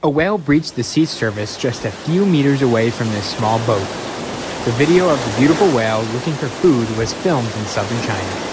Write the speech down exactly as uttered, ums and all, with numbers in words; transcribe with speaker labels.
Speaker 1: A whale breached the sea surface just a few meters away from this small boat. The video of the beautiful whale looking for food was filmed in southern China.